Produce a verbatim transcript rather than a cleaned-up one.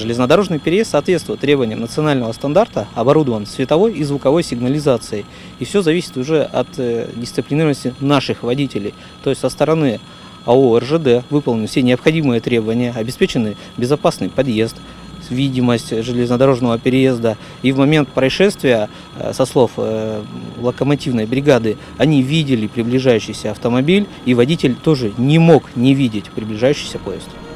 Железнодорожный переезд соответствует требованиям национального стандарта, оборудован световой и звуковой сигнализацией. И все зависит уже от э, дисциплинированности наших водителей. То есть со стороны АО РЖД выполнены все необходимые требования, обеспечены безопасный подъезд, видимость железнодорожного переезда. И в момент происшествия, со слов локомотивной бригады, они видели приближающийся автомобиль, и водитель тоже не мог не видеть приближающийся поезд.